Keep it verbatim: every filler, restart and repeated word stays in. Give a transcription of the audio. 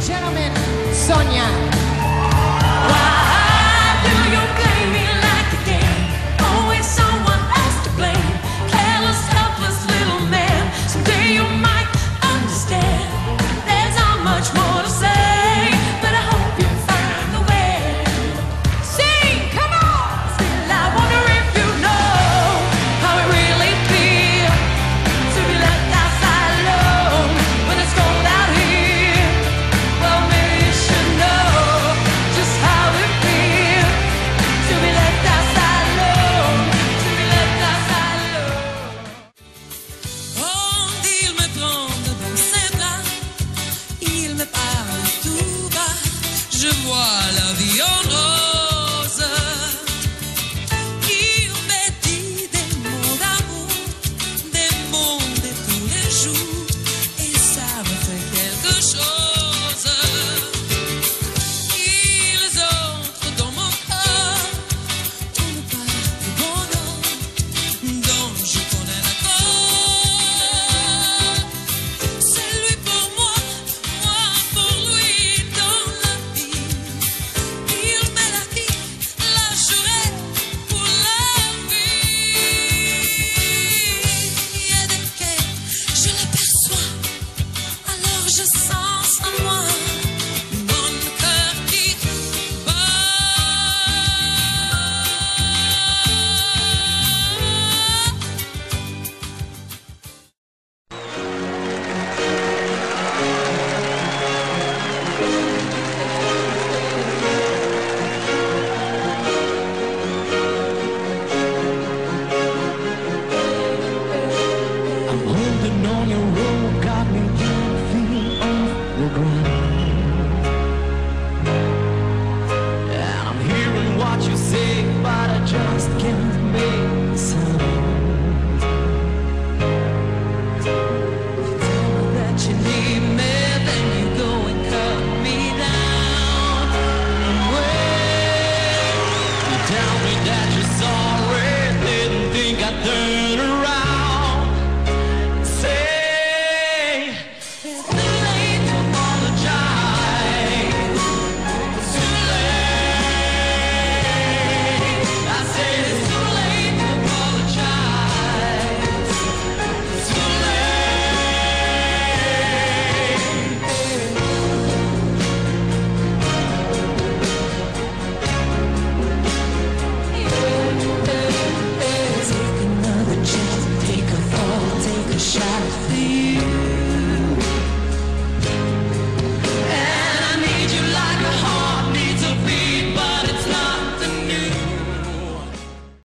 gentlemen, Sonia. Why do you play me like a game? Always someone else to blame. Careless, helpless little man. Someday you might understand. There's not much more to say, but I hope you find the way. Sing, come on! Still, I wonder if you know how it really feels to be left outside alone when it's cold out here. Well, maybe you should know just how it feels to be left outside alone, to be left outside alone. Quand il me prend dans ses bras, il me parle tout bas, je vois la vie en rose. Il me dit des mots d'amour, des mots de tous les jours, et ça me fait quelque chose. Ils entrent dans mon corps, une part du bonheur dont je connais la cause. C'est lui pour moi, moi pour lui dans la vie. Il me l'a dit, la juré pour la vie. Et dès que je l'aperçois, alors je sens en moi mon cœur qui bat.